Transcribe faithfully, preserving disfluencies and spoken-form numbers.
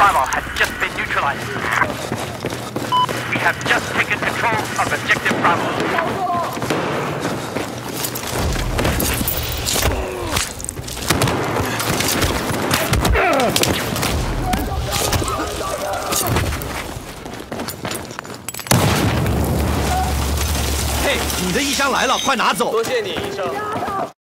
Bravo has just been neutralized. We have just taken control of Objective Bravo. 嘿，你的衣箱来了，快拿走！ 多谢你，医生。